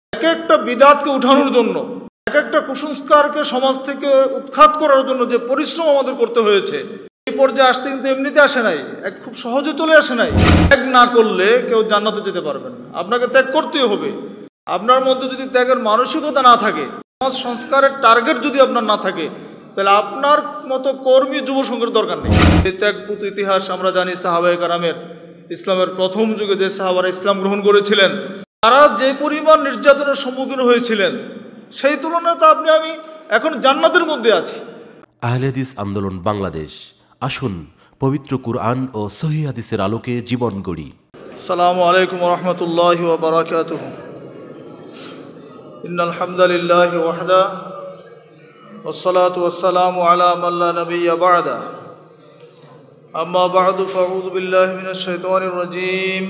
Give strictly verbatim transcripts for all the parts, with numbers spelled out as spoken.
এক একটা বিদাতকে উঠানোর জন্য, এক একটা কুসংস্কারকে সমাজ থেকে উৎখাত করার জন্য যে পরিশ্রম আমাদের করতে হয়েছে, এই পর্যায়ে আসতে কিন্তু এমনিতে আসে নাই, এক খুব সহজে চলে আসে নাই। ত্যাগ না করলে কেউ জান্নাতে যেতে পারবেন না, আপনাকে ত্যাগ করতেই হবে। আপনার মধ্যে যদি ত্যাগের মানসিকতা না থাকে, সমাজ সংস্কারের টার্গেট যদি আপনার না থাকে, তাহলে আপনার মতো কর্মী যুব সংঘের দরকার নেই। এই ত্যাগপুত ইতিহাস আমরা জানি সাহাবায়ে কেরামের, ইসলামের প্রথম যুগে যে সাহাবারা ইসলাম গ্রহণ করেছিলেন, তারা যে পরিমাণ নির্যাতনের সম্মুখীন হয়েছিলেন, সেই তুলনায় তো আপনি আমি এখন জান্নাতের মধ্যে আছি। আহলে হাদিস আন্দোলন বাংলাদেশ, আসুন পবিত্র কুরআন ও সহিহ হাদিসের আলোকে জীবন গড়ি। আসসালামু আলাইকুম ওয়া রাহমাতুল্লাহি ওয়া বারাকাতুহু। ইন্নাল হামদালিল্লাহি ওয়াহদা ওয়াসসালাতু ওয়াসসালামু আলা মান লা নাবিয়্যা বা'দা। আম্মা বা'দু ফাআউযু বিল্লাহি মিনাশ শাইতানির রাজীম।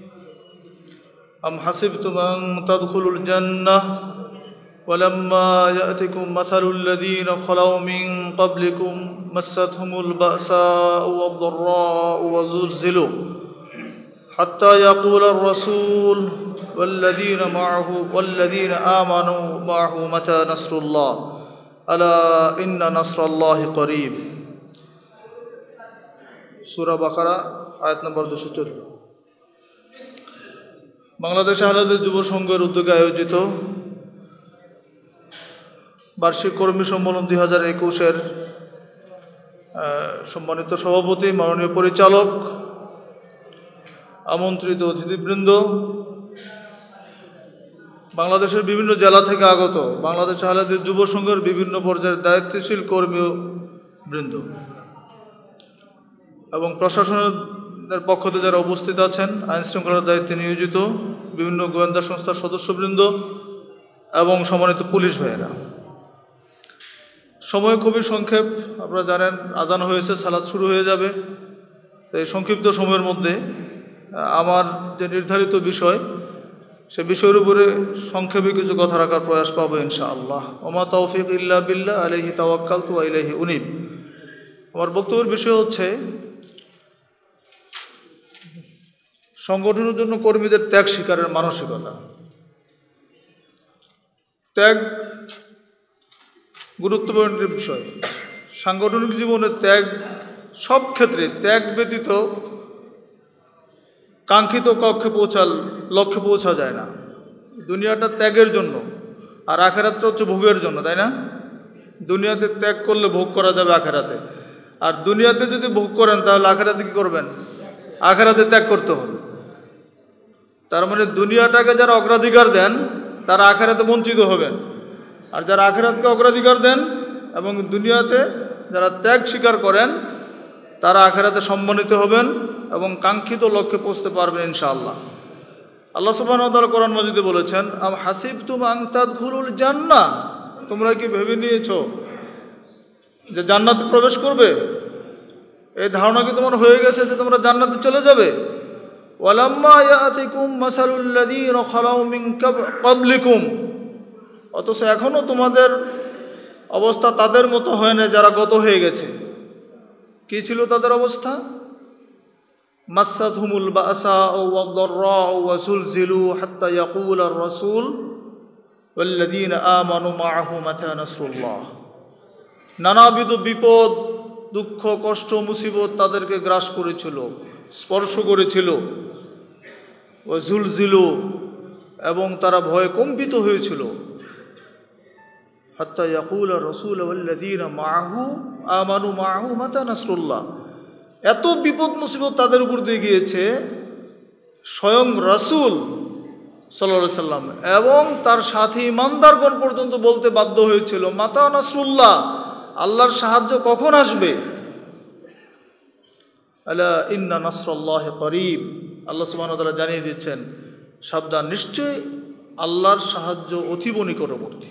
আম হাসিবতুম আন তাদখুলুল জান্নাহ ওয়ালাম্মা ইয়া'তিকুম মাসালুল লাযীনা খালাউ মিন ক্বাবলিকুম মাসাতহুমুল বা'সাউ ওয়াদ-দাররাউ ওয়া যুলজিলু হাত্তা ইয়াকুলার রাসূল ওয়াল্লাযীনা মা'আহু ওয়াল্লাযীনা আমানু মা'আহু মাতা নাসরুল্লাহ আলা ইন্না নাসরাল্লাহি করিব। সূরা বাকারা আয়াত নম্বর দুশো চোদ্দ। বাংলাদেশ আহলে হাদিস যুব সংঘের উদ্যোগে আয়োজিত বার্ষিক কর্মী সম্মেলন দুই হাজার একুশের সম্মানিত সভাপতি, মাননীয় পরিচালক, আমন্ত্রিত অতিথিবৃন্দ, বাংলাদেশের বিভিন্ন জেলা থেকে আগত বাংলাদেশ আহলে হাদিস যুব সংঘের বিভিন্ন পর্যায়ের দায়িত্বশীল কর্মী বৃন্দ এবং প্রশাসনের পক্ষ থেকে যারা উপস্থিত আছেন, আইন শৃঙ্খলার দায়িত্বে নিয়োজিত বিভিন্ন গোয়েন্দা সংস্থার সদস্যবৃন্দ এবং সম্মানিত পুলিশ ভাইয়েরা, সময় খুবই সংক্ষেপ। আপনারা জানেন আজান হয়েছে, সালাত শুরু হয়ে যাবে। এই সংক্ষিপ্ত সময়ের মধ্যে আমার যে নির্ধারিত বিষয়, সে বিষয়ের উপরে সংক্ষেপে কিছু কথা রাখার প্রয়াস পাবো ইনশাআল্লাহ। ওমা তৌফিক ইল্লা বিল্লাহ আলাইহি তাওয়াক্কালতু ওয়া ইলাইহি উনীব। আমার বক্তব্যের বিষয় হচ্ছে সংগঠনের জন্য কর্মীদের ত্যাগ স্বীকারের মানসিকতা। ত্যাগ গুরুত্বপূর্ণ বিষয়। সাংগঠনিক জীবনে ত্যাগ সব ক্ষেত্রে, ত্যাগ ব্যতীত কাঙ্ক্ষিত কক্ষে পৌঁছাল লক্ষ্যে পৌঁছা যায় না। দুনিয়াটা ত্যাগের জন্য, আর আখেরাতটা হচ্ছে ভোগের জন্য, তাই না? দুনিয়াতে ত্যাগ করলে ভোগ করা যাবে আখেরাতে, আর দুনিয়াতে যদি ভোগ করেন তাহলে আখেরাতে কী করবেন? আখেরাতে ত্যাগ করতে হবে। তার মানে দুনিয়াটাকে যারা অগ্রাধিকার দেন তারা আখেরাতে বঞ্চিত হবেন, আর যারা আখেরাতকে অগ্রাধিকার দেন এবং দুনিয়াতে যারা ত্যাগ স্বীকার করেন তারা আখেরাতে সম্মানিত হবেন এবং কাঙ্ক্ষিত লক্ষ্যে পৌঁছতে পারবেন ইনশাআল্লাহ। আল্লাহ সুবহানাহু ওয়া তাআলা কোরআন মাজিদে বলেছেন, আম হাসিবতুম আন তাদখুলুল জান্নাহ, তোমরা কি ভেবে নিয়েছো যে জান্নাতে প্রবেশ করবে? এই ধারণা কি তোমার হয়ে গেছে যে তোমরা জান্নাতে চলে যাবে? ওয়ালাম্মা ইয়াতিকুম মাসালুল লাযীনা খালাউ মিন ক্বাবলিকুম, অথচ এখনও তোমাদের অবস্থা তাদের মতো হয় না যারা গত হয়ে গেছে। কি ছিল তাদের অবস্থা? মাসাতহুমুল বাসাউ ওয়াদ-দাররাউ ওয়া যুলজিলু হাত্তা ইয়াকুলার রাসূল ওয়াল্লাযীনা আমানু মা'আহু মাতা নাসরুল্লাহ। নানাবিধ বিপদ, দুঃখ, কষ্ট, মুসিবত তাদেরকে গ্রাস করেছিল, স্পর্শ করেছিল। ওয়া যুলজিলু, এবং তারা ভয়ে কম্পিত হয়েছিল। হাত্তা ইয়াকুলার রাসূল ওয়াল্লাযীনা মা'আহু আমানু মা'আহু মাতা নাসরুল্লাহ। এত বিপদ মুসিবত তাদের উপর দিয়ে গিয়েছে, স্বয়ং রাসূল সাল্লাল্লাহু আলাইহি সাল্লাম এবং তার সাথী ইমানদারগণ পর্যন্ত বলতে বাধ্য হয়েছিল, মাতা নাসরুল্লাহ, আল্লাহর সাহায্য কখন আসবে? আলা ইন্না নাসরাল্লাহি করিব। আল্লাহ সুবহানাহু ওয়া তাআলা জানিয়ে দিচ্ছেন, সাবধান, নিশ্চয়ই আল্লাহর সাহায্য অতীব নিকটবর্তী।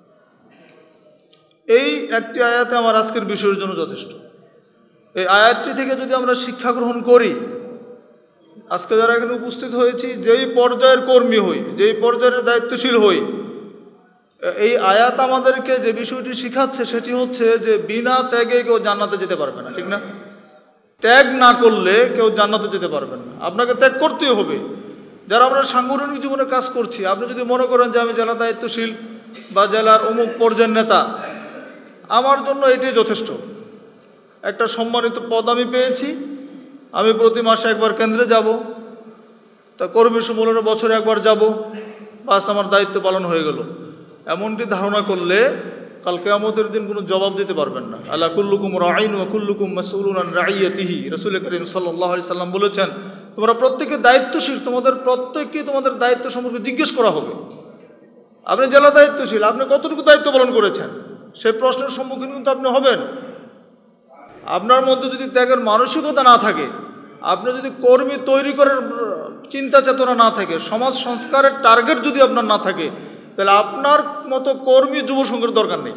এই একটি আয়াতে আমার আজকের বিষয়ের জন্য যথেষ্ট। এই আয়াতটি থেকে যদি আমরা শিক্ষা গ্রহণ করি, আজকে যারা এখানে উপস্থিত হয়েছি, যেই পর্যায়ের কর্মী হই, যেই পর্যায়ের দায়িত্বশীল হই, এই আয়াত আমাদেরকে যে বিষয়টি শিখাচ্ছে সেটি হচ্ছে যে বিনা ত্যাগে কেউ জান্নাতে যেতে পারবে না, ঠিক না? ত্যাগ না করলে কেউ জান্নাতে যেতে পারবেন না, আপনাকে ত্যাগ করতেই হবে। যারা আমরা সাংগঠনিক জীবনে কাজ করছি, আপনি যদি মনে করেন যে আমি জেলা দায়িত্বশীল বা জেলার অমুক পর্যায়ের নেতা, আমার জন্য এটাই যথেষ্ট। একটা সম্মানিত পদ আমি পেয়েছি, আমি প্রতি মাসে একবার কেন্দ্রে যাব, তা কর্মী সম্মেলনে বছরে একবার যাব, বাস আমার দায়িত্ব পালন হয়ে গেল। এমনটি ধারণা করলে কাল কিয়ামতের দিন কোনো জবাব দিতে পারবেন না। আলা কুল্লুকুম রাঈন ওয়া কুল্লুকুম মাসউলুন আন রাঈয়াতিহি। রাসূল করিম সাল্লাল্লাহু আলাইহি সাল্লাম বলেছেন, তোমরা প্রত্যেকে দায়িত্বশীল, তোমাদের প্রত্যেককে তোমাদের দায়িত্ব সম্পর্কে জিজ্ঞেস করা হবে। আপনি জেলা দায়িত্বশীল, আপনি কতটুকু দায়িত্ব পালন করেছেন, সেই প্রশ্নের সম্মুখীন কিন্তু আপনি হবেন। আপনার মধ্যে যদি ত্যাগের মানসিকতা না থাকে, আপনি যদি কর্মী তৈরি করার চিন্তা চেতনা না থাকে, সমাজ সংস্কারের টার্গেট যদি আপনার না থাকে, তাহলে আপনার মতো কর্মী যুব সংঘের দরকার নেই।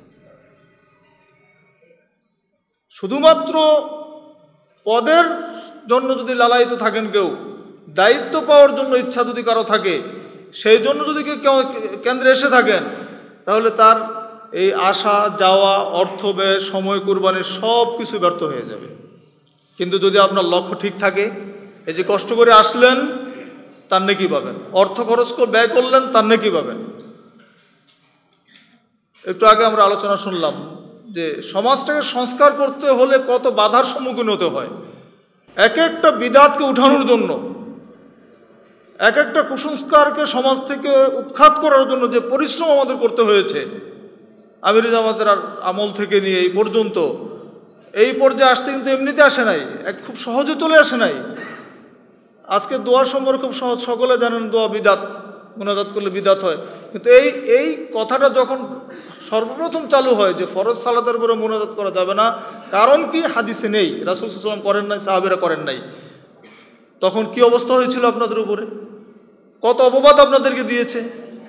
শুধুমাত্র পদের জন্য যদি লালায়িত থাকেন কেউ, দায়িত্ব পাওয়ার জন্য ইচ্ছা যদি কারো থাকে, সেই জন্য যদি কেউ কেন্দ্রে এসে থাকেন, তাহলে তার এই আসা যাওয়া, অর্থ ব্যয়, সময় কুরবানির সব কিছু ব্যর্থ হয়ে যাবে। কিন্তু যদি আপনার লক্ষ্য ঠিক থাকে, এই যে কষ্ট করে আসলেন তার নেকি পাবেন, অর্থ খরচ করে ব্যয় করলেন তার নেকি পাবেন। একটু আগে আমরা আলোচনা শুনলাম যে সমাজটাকে সংস্কার করতে হলে কত বাধার সম্মুখীন হতে হয়। এক একটা বিদাতকে উঠানোর জন্য, এক একটা কুসংস্কারকে সমাজ থেকে উৎখাত করার জন্য যে পরিশ্রম আমাদের করতে হয়েছে, আমির জামাতের আমল থেকে নিয়ে এই পর্যন্ত, এই পর্যায়ে আসতে কিন্তু এমনিতে আসে নাই, এক খুব সহজে চলে আসে নাই। আজকে দোয়ার সম্পর্কে খুব সহজ, সকলে জানেন দোয়া বিদাত, মুনাজাত করলে বিদাত হয়। কিন্তু এই এই কথাটা যখন সর্বপ্রথম চালু হয় যে ফরজ সালাতের উপরে মুনাজাত করা যাবে না, কারণ কি হাদিসে নেই, রাসূল সাল্লাল্লাহু আলাইহি ওয়াসাল্লাম করেন নাই, সাহাবীরা করেন নাই, তখন কি অবস্থা হয়েছিল আপনাদের উপরে? কত অপবাদ আপনাদেরকে দিয়েছে,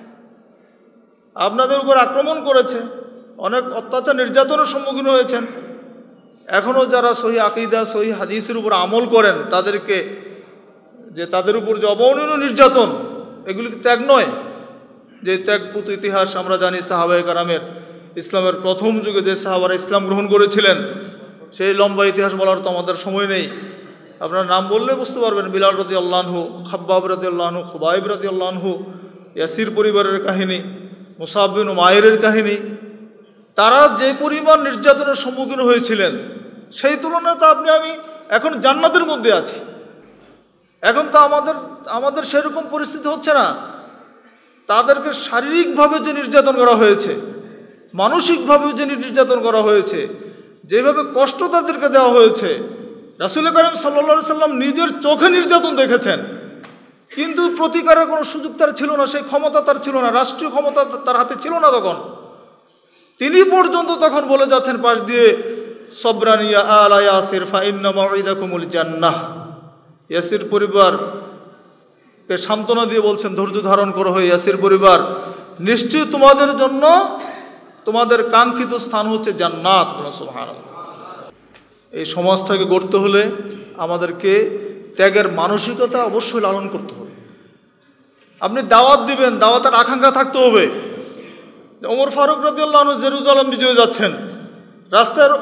আপনাদের উপর আক্রমণ করেছে, অনেক অত্যাচার নির্যাতনের সম্মুখীন হয়েছেন। এখনও যারা সহি আকীদা, সহি হাদিসের উপর আমল করেন, তাদেরকে যে তাদের উপর যে অবর্ণনীয় নির্যাতন, এগুলি কি ত্যাগ নয়? যে ত্যাগপুত ইতিহাস আমরা জানি সাহাবায়ে কেরামের, ইসলামের প্রথম যুগে যে সাহাবারা ইসলাম গ্রহণ করেছিলেন, সেই লম্বা ইতিহাস বলার তো আমাদের সময় নেই। আপনার নাম বললে বুঝতে পারবেন। বিলাল রাদিয়াল্লাহু আনহু, খাব্বাব রাদিয়াল্লাহু আনহু, খুবাইব রাদিয়াল্লাহু আনহু, ইয়াসির পরিবারের কাহিনী, মুসাব বিন উমাইরের কাহিনী। তারা যে পরিমাণ নির্যাতনের সম্মুখীন হয়েছিলেন, সেই তুলনায় তো আপনি আমি এখন জান্নাতের মধ্যে আছি। এখন তো আমাদের আমাদের সেরকম পরিস্থিতি হচ্ছে না। তাদেরকে শারীরিকভাবে যে নির্যাতন করা হয়েছে, মানসিকভাবে যে নির্যাতন করা হয়েছে, যেভাবে কষ্ট তাদেরকে দেওয়া হয়েছে, রাসূল করিম সাল্লাল্লাহু আলাইহি সাল্লাম নিজের চোখে নির্যাতন দেখেছেন, কিন্তু প্রতিকারের কোনো সুযোগ তার ছিল না, সেই ক্ষমতা তার ছিল না, রাষ্ট্রীয় ক্ষমতা তার হাতে ছিল না তখন। তিনি পর্যন্ত তখন বলে যাচ্ছেন পাশ দিয়ে, সবরান ইয়া আলা ইয়াসির ফা ইন্না মাউইদাকুমুল জান্নাহ। ইয়াসির পরিবারকে সান্ত্বনা দিয়ে বলছেন, ধৈর্য ধারণ করো হে ইয়াসির পরিবার, নিশ্চয়ই তোমাদের জন্য তোমাদের কাঙ্ক্ষিত স্থান হচ্ছে জান্নাত। সুবহানাল্লাহ। এই সমাজটাকে গড়তে হলে আমাদেরকে ত্যাগের মানসিকতা অবশ্যই লালন করতে হবে। আপনি দাওয়াত দিবেন, দাওয়াতের আকাঙ্ক্ষা থাকতে হবে। ওমর ফারুক রাদিয়াল্লাহু আনহু জেরুজালেম বিজয়ে যাচ্ছেন, রাস্তার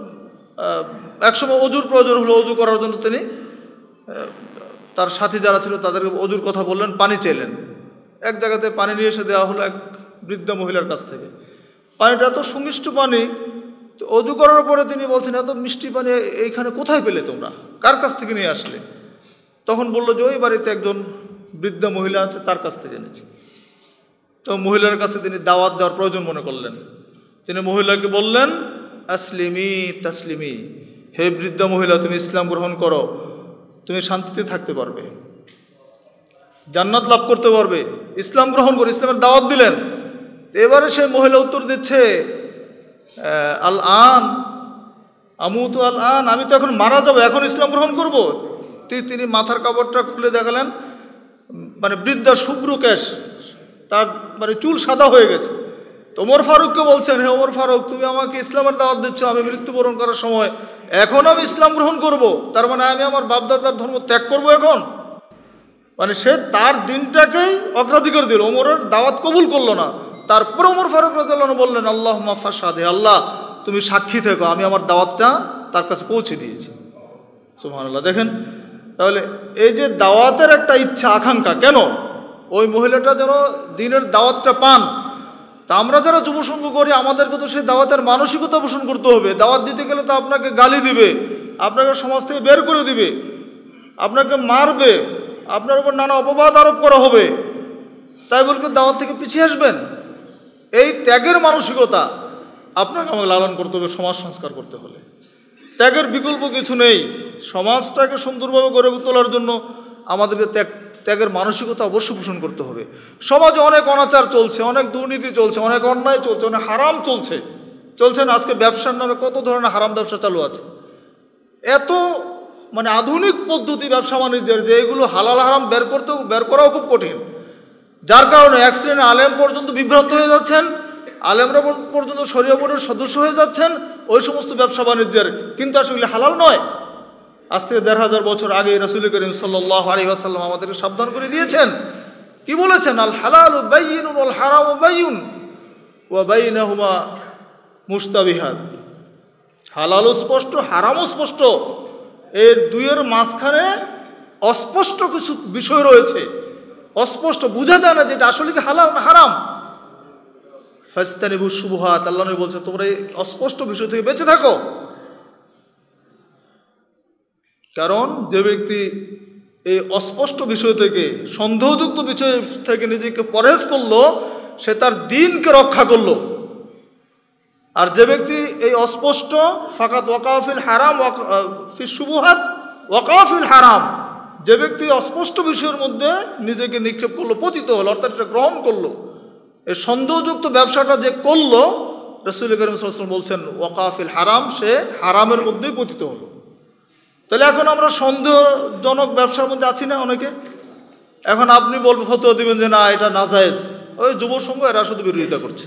একসময় অজুর প্রয়োজন হলো, অজু করার জন্য তিনি তার সাথী যারা ছিল তাদেরকে অজুর কথা বললেন, পানি চাইলেন। এক জায়গাতে পানি নিয়ে এসে দেওয়া হলো এক বৃদ্ধা মহিলার কাছ থেকে। পানিটা এত সুমিষ্ট পানি, তো অজু করার পরে তিনি বলছেন, এত মিষ্টি পানি এইখানে কোথায় পেলে তোমরা, কার কাছ থেকে নিয়ে আসলে? তখন বললো যে ওই বাড়িতে একজন বৃদ্ধা মহিলা আছে, তার কাছ থেকে এনেছি। তো মহিলার কাছে তিনি দাওয়াত দেওয়ার প্রয়োজন মনে করলেন। তিনি মহিলাকে বললেন, আসলিমি তাসলিমি, হে বৃদ্ধা মহিলা, তুমি ইসলাম গ্রহণ করো, তুমি শান্তিতে থাকতে পারবে, জান্নাত লাভ করতে পারবে, ইসলাম গ্রহণ করো। ইসলামের দাওয়াত দিলেন। এবারে সেই মহিলা উত্তর দিচ্ছে, আল আন আমুতু আল আন, আমি তো এখন মারা যাবো, এখন ইসলাম গ্রহণ করব? তিনি মাথার কাপড়টা খুলে দেখালেন, মানে বৃদ্ধার শুভ্র কেশ, তার মানে চুল সাদা হয়ে গেছে। তো ওমর ফারুককে বলছেন, হে ওমর ফারুক, তুমি আমাকে ইসলামের দাওয়াত দিচ্ছ, আমি মৃত্যুবরণ করার সময় এখন আমি ইসলাম গ্রহণ করব, তার মানে আমি আমার বাপদাদার ধর্ম ত্যাগ করব এখন? মানে সে তার দিনটাকেই অগ্রাধিকার দিল, ওমরের দাওয়াত কবুল করলো না। তারপর ওমর ফারুক রাদিয়াল্লাহু আনহু বললেন, আল্লাহুম্মা ফাশহাদ, হে আল্লাহ তুমি সাক্ষী থেকো, আমি আমার দাওয়াতটা তার কাছে পৌঁছে দিয়েছি। সুবহানাল্লাহ। দেখেন তাহলে এই যে দাওয়াতের একটা ইচ্ছা আকাঙ্ক্ষা, কেন ওই মহিলাটা যেন দিনের দাওয়াতটা পান, তা আমরা যারা যুবসংঘ করি আমাদেরকে তো সেই দাওয়াতের মানসিকতা পোষণ করতে হবে। দাওয়াত দিতে গেলে তো আপনাকে গালি দিবে, আপনাকে সমাজ থেকে বের করে দিবে, আপনাকে মারবে, আপনার উপর নানা অপবাদ আরোপ করা হবে, তাই বলকে দাওয়াত থেকে পিছিয়ে আসবেন? এই ত্যাগের মানসিকতা আপনাকে আমাকে লালন করতে হবে সমাজ সংস্কার করতে হলে। ত্যাগের বিকল্প কিছু নেই। সমাজটাকে সুন্দরভাবে গড়ে তোলার জন্য আমাদেরকে ত্যাগ ত্যাগের মানসিকতা অবশ্যই পোষণ করতে হবে। সমাজে অনেক অনাচার চলছে, অনেক দুর্নীতি চলছে, অনেক অন্যায় চলছে, অনেক হারাম চলছে চলছে না? আজকে ব্যবসার নামে কত ধরনের হারাম ব্যবসা চালু আছে। এত মানে আধুনিক পদ্ধতি ব্যবসা বাণিজ্যের যে এগুলো হালাল হারাম বের করতেও বের করাও খুব কঠিন, যার কারণে এক শ্রেণীর আলেম পর্যন্ত বিভ্রান্ত হয়ে যাচ্ছেন, আলেমরা পর্যন্ত শরিয়া বোর্ডের সদস্য হয়ে যাচ্ছেন ওই সমস্ত ব্যবসা বাণিজ্যের, কিন্তু আসলে হালাল নয়। আজ থেকে দেড় হাজার বছর আগে রাসূল করিম সাল্লাল্লাহু আলাইহি ওয়াসাল্লাম আমাদেরকে সাবধান করে দিয়েছেন। কি বলেছেন? আল হালালু বাইয়িনুন ওয়াল হারামু বাইয়িন ওয়া বাইনাহুমা মুশতাবিহাত। হালাল স্পষ্ট, হারাম স্পষ্ট, এর দুইয়ের মাঝখানে অস্পষ্ট কিছু বিষয় রয়েছে, অস্পষ্ট, বোঝা যায় না যেটা আসলে কি হালাল না হারাম। ফাস্তানিবু শুবহাত, আল্লাহ নবী বলছেন তোমরা এই অস্পষ্ট বিষয় থেকে বেঁচে থাকো। কারণ যে ব্যক্তি এই অস্পষ্ট বিষয় থেকে, সন্দেহযুক্ত বিষয় থেকে নিজেকে পরহেজ করলো, সে তার দিনকে রক্ষা করলো। আর যে ব্যক্তি এই অস্পষ্ট ফাকাত ওয়াকাফিল হারাম ফি শুবহাত ওয়াকাফিল হারাম, যে ব্যক্তি অস্পষ্ট বিষয়ের মধ্যে নিজেকে নিক্ষেপ করলো, পতিত হলো, অর্থাৎ এটা গ্রহণ করলো, এই সন্দেহযুক্ত ব্যবসাটা যে করলো, রাসূল করিম সাল্লাল্লাহু আলাইহি ওয়াসাল্লাম বলছেন ওয়াকাফিল হারাম, সে হারামের মধ্যেই পতিত হলো। তাহলে এখন আমরা সন্দেহজনক ব্যবসার মধ্যে আছি না অনেকে? এখন আপনি বলবেন, ফতোয়া দিবেন যে না এটা নাজায়েজ, ওই যুব সংঘ এরা শুধু বিরোধিতা করছে।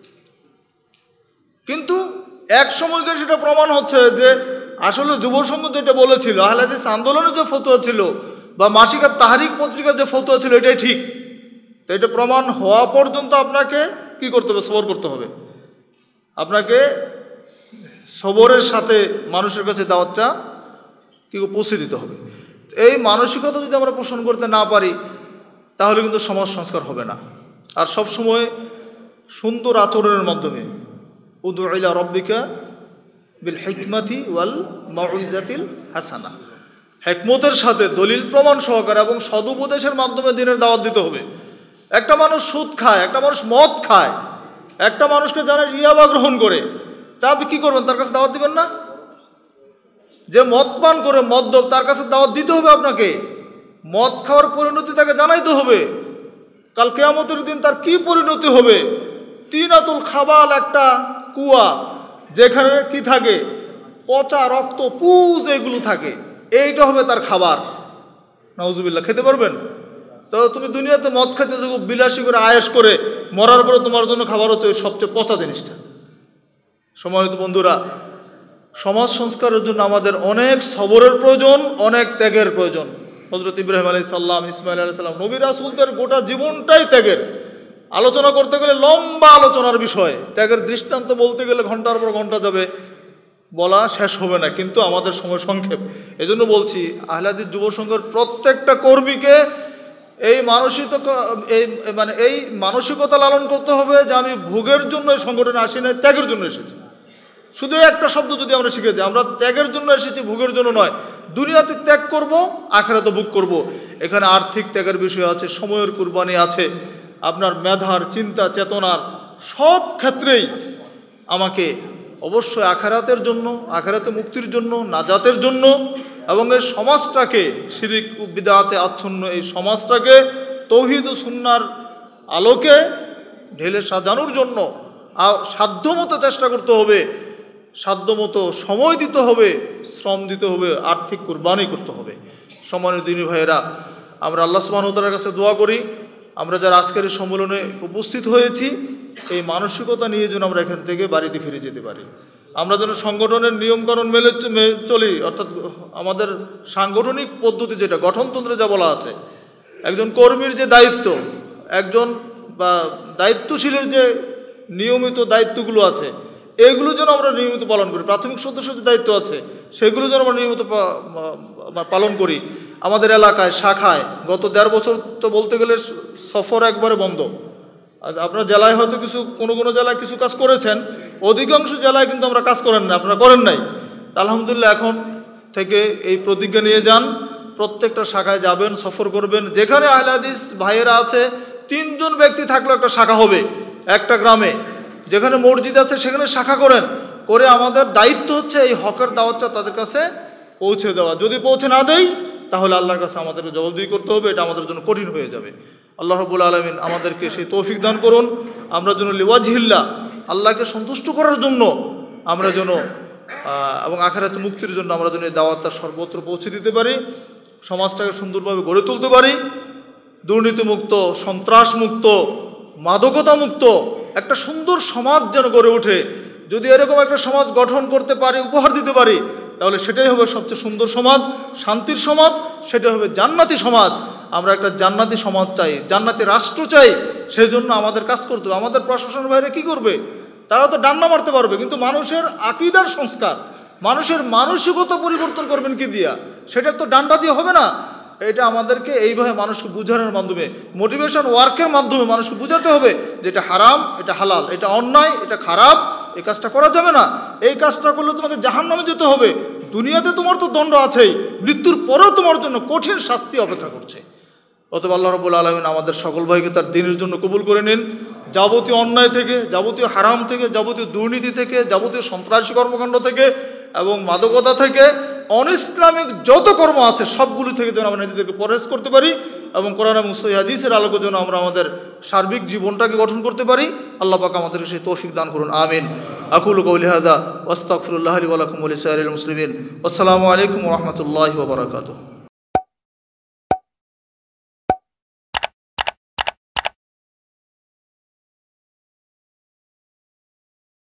কিন্তু এক সময়কে সেটা প্রমাণ হচ্ছে যে আসলে যুব সংঘ যেটা বলেছিল, আহলে হাদিস আন্দোলনের যে ফতোয়া ছিল বা মাসিকা তাহরিক পত্রিকার যে ফতোয়া ছিল, এটাই ঠিক। তো এটা প্রমাণ হওয়া পর্যন্ত আপনাকে কি করতে হবে? সবর করতে হবে। আপনাকে সবরের সাথে মানুষের কাছে দাওয়াতটা কি পৌঁছে দিতে হবে। এই মানসিকতা যদি আমরা পোষণ করতে না পারি তাহলে কিন্তু সমাজ সংস্কার হবে না। আর সবসময় সুন্দর আচরণের মাধ্যমে, উদু ইলা রব্বিকা বিল হিকমাতি ওয়াল মাউইজাতিল হাসানা, হিকমতের সাথে দলিল প্রমাণ সহকারে এবং সদুপদেশের মাধ্যমে দিনের দাওয়াত দিতে হবে। একটা মানুষ সুদ খায়, একটা মানুষ মদ খায়, একটা মানুষকে যারা ইয়াবা গ্রহণ করে, তা আপনি কী করবেন? তার কাছে দাওয়াত দিবেন না? যে মদ পান করে মদ্যপ, তার কাছে দাওয়াত দিতে হবে আপনাকে। মদ খাওয়ার পরিণতি তাকে জানাইতে হবে। কাল কিয়ামতের দিন তার কি পরিণতি হবে? তিনাতুল খাবাল, একটা কুয়া যেখানে কি থাকে? পচা রক্ত, পুজ, এগুলো থাকে, এইটা হবে তার খাবার। নাউজুবিল্লাহ, খেতে পারবেন? তো তুমি দুনিয়াতে মদ খেতে যাবো, বিলাসী করে আয়েশ করে, মরার পরে তোমার জন্য খাবার হচ্ছে ওই সবচেয়ে পচা জিনিসটা। সম্মানিত বন্ধুরা, সমাজ সংস্কারের জন্য আমাদের অনেক সবরের প্রয়োজন, অনেক ত্যাগের প্রয়োজন। হযরত ইব্রাহিম আলাইহিস সালাম, ইসমাঈল আলাইহিস সালাম, নবী রাসূলদের গোটা জীবনটাই ত্যাগের। আলোচনা করতে গেলে লম্বা আলোচনার বিষয়, ত্যাগের দৃষ্টান্ত বলতে গেলে ঘন্টার পর ঘন্টা যাবে, বলা শেষ হবে না, কিন্তু আমাদের সময় সংক্ষেপ। এজন্য বলছি আহলে হাদিস যুব সংঘের প্রত্যেকটা কর্মীকে এই মানসিকতা এই মানে এই মানসিকতা লালন করতে হবে যে আমি ভোগের জন্য এই সংগঠনে আসি না, ত্যাগের জন্য এসেছি। শুধু একটা শব্দ যদি আমরা শিখে যাই, আমরা ত্যাগের জন্য এসেছি, ভোগের জন্য নয়। দুনিয়াতে ত্যাগ করব, আখিরাতে ভোগ করব। এখানে আর্থিক ত্যাগের বিষয় আছে, সময়ের কুরবানি আছে, আপনার মেধার, চিন্তা, চেতনার সব ক্ষেত্রেই আমাকে অবশ্যই আখিরাতের জন্য, আখিরাতে মুক্তির জন্য, নাজাতের জন্য এবং এই সমাজটাকে, শিরিক ও বিদআতে আচ্ছন্ন এই সমাজটাকে তৌহিদ ও সুন্নাহর আলোকে ঢেলে সাজানোর জন্য সাধ্যমতো চেষ্টা করতে হবে, সাধ্যমতো সময় দিতে হবে, শ্রম দিতে হবে, আর্থিক কুরবানি করতে হবে। সম্মানিত দিনী ভাইয়েরা, আমরা আল্লাহ সুবহানাহু ওয়া তাআলার কাছে দোয়া করি, আমরা যারা আজকের এই সম্মেলনে উপস্থিত হয়েছি, এই মানসিকতা নিয়ে যেন আমরা এখান থেকে বাড়িতে ফিরে যেতে পারি। আমরা যেন সংগঠনের নিয়মকানুন মেলে চলি, অর্থাৎ আমাদের সাংগঠনিক পদ্ধতি যেটা গঠনতন্ত্রে যা বলা আছে, একজন কর্মীর যে দায়িত্ব, একজন বা দায়িত্বশীলের যে নিয়মিত দায়িত্বগুলো আছে, এগুলো যেন আমরা নিয়মিত পালন করি। প্রাথমিক সদস্যের যে দায়িত্ব আছে সেগুলো যেন আমরা নিয়মিত পালন করি। আমাদের এলাকায় শাখায় গত দেড় বছর তো বলতে গেলে সফর একবারে বন্ধ। আর আপনার জেলায় হয়তো কিছু কোনো কোনো জেলায় কিছু কাজ করেছেন, অধিকাংশ জেলায় কিন্তু আমরা কাজ করেন না, আপনারা করেন নাই। আলহামদুলিল্লাহ এখন থেকে এই প্রতিজ্ঞা নিয়ে যান, প্রত্যেকটা শাখায় যাবেন, সফর করবেন। যেখানে আহলে হাদিস ভাইয়েরা আছে, তিনজন ব্যক্তি থাকলেও একটা শাখা হবে একটা গ্রামে। যেখানে মসজিদ আছে সেখানে শাখা করেন, করে আমাদের দায়িত্ব হচ্ছে এই হকের দাওয়াতটা তাদের কাছে পৌঁছে দেওয়া। যদি পৌঁছে না দেই তাহলে আল্লাহর কাছে আমাদেরকে জবাবদিহি করতে হবে, এটা আমাদের জন্য কঠিন হয়ে যাবে। আল্লাহ রাব্বুল আলামিন আমাদেরকে সেই তৌফিক দান করুন, আমরা যেন লিওয়াজহিল্লাহ, আল্লাহকে সন্তুষ্ট করার জন্য আমরা যেন এবং আখিরাত মুক্তির জন্য আমরা যেন এই দাওয়াতটা সর্বত্র পৌঁছে দিতে পারি, সমাজটাকে সুন্দরভাবে গড়ে তুলতে পারি, দুর্নীতিমুক্ত, সন্ত্রাসমুক্ত, মাদকতা মুক্ত একটা সুন্দর সমাজ যেন গড়ে ওঠে। যদি এরকম একটা সমাজ গঠন করতে পারি, উপহার দিতে পারি, তাহলে সেটাই হবে সবচেয়ে সুন্দর সমাজ, শান্তির সমাজ, সেটা হবে জান্নাতি সমাজ। আমরা একটা জান্নাতি সমাজ চাই, জান্নাতি রাষ্ট্র চাই, সেই জন্য আমাদের কাজ করতে হবে। আমাদের প্রশাসনের বাইরে কি করবে? তারা তো ডান্না মারতে পারবে, কিন্তু মানুষের আকীদার সংস্কার, মানুষের মানসিকতা পরিবর্তন করবেন কি দিয়া? সেটা তো ডান্ডা দিয়ে হবে না। এটা আমাদেরকে এইভাবে মানুষকে বোঝানোর মাধ্যমে, মোটিভেশন ওয়ার্কের মাধ্যমে মানুষকে বোঝাতে হবে যে এটা হারাম, এটা হালাল, এটা অন্যায়, এটা খারাপ, এই কাজটা করা যাবে না। এই কাজটা করলে তোমাকে জাহান্নামে যেতে হবে। দুনিয়াতে তোমার তো দণ্ড আছেই, মৃত্যুর পরেও তোমার জন্য কঠিন শাস্তি অপেক্ষা করছে। অতএব আল্লাহ রাব্বুল আলামিন আমাদের সকল ভাইকে তার দ্বীনের জন্য কবুল করে নিন। যাবতীয় অন্যায় থেকে, যাবতীয় হারাম থেকে, যাবতীয় দুর্নীতি থেকে, যাবতীয় সন্ত্রাসী কর্মকাণ্ড থেকে এবং মাদকতা থেকে, অনইসলামিক যত কর্ম আছে সবগুলো থেকে যেন আমরা নিজেদেরকে পরহেজ করতে পারি এবং কোরআন এবং সহিহ হাদিসের আলোকে যেন আমরা আমাদের সার্বিক জীবনটাকে গঠন করতে পারি। আল্লাহ পাক আমাদেরকে সেই তৌফিক দান করুন, আমিন। আকুলু কওলি হাযা ওয়া আস্তাগফিরুল্লাহ লি ওয়া লাকুম ওয়া লিসাইরিল মুসলিমিন। আসসালামু আলাইকুম ওয়া রাহমাতুল্লাহি ওয়া বারাকাতুহু।